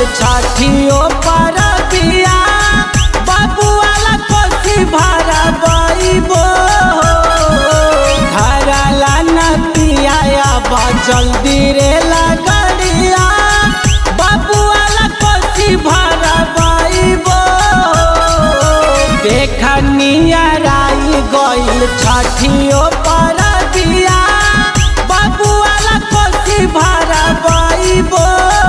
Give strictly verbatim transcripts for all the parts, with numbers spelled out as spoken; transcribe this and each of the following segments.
छठियो पर बिया बाबू वाला कोसी भरा बइबो घरला नतिया बा जल्दी रे लगड़िया बाबू वाला कोसी भरा बइबो देखनिया राई गइल छठियो पर बिया बाबू वाला कोसी भरा बइबो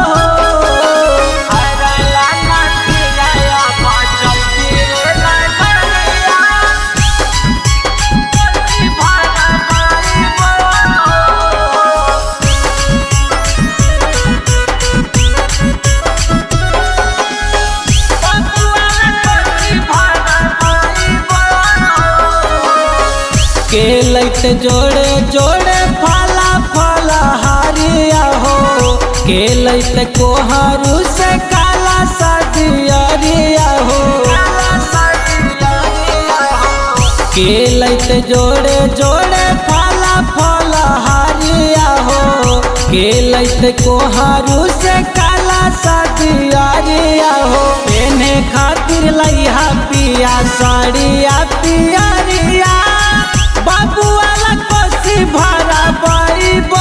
के लैते जोड़े जोड़े फला फला हरिया हो के लैते कोहरू से काला सदियरिया हो के लैते जोड़े जोड़े फला फला हरिया हो के लैते कोहरू से काला सदियरिया हो एने खातिर लइहा पिया साड़िया पियरिया बाबू वाला कोसी भरा बइबो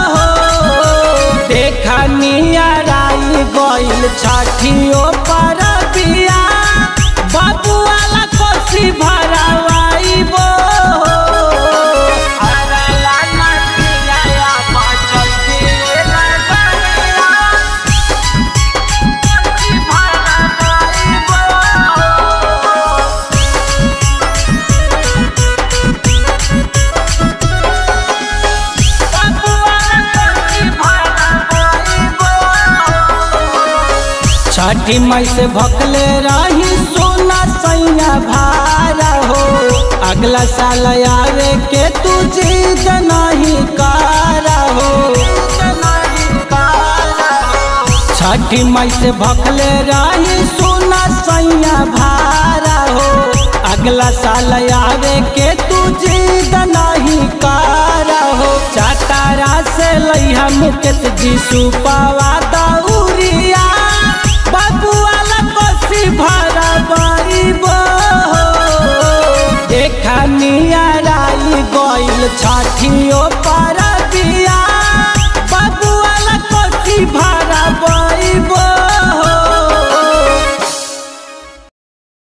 देखनिया राई गइल छठियो पर बिया बाबू वाला कोसी भरा बइबो छठी मई से भकले रही सोना सैया भारा हो अगला साल आवे के तू जिद नहीं कारा हो छठी मई से भकले रही सोना सैया भारा हो अगला साल आवे के तू जिद नहीं कारा हो चातारा से लइहा मुकेश जी सुपावा दौरिया बाबू वाला कोसी भरा बइबो देखनिया राई गइल छठियो पर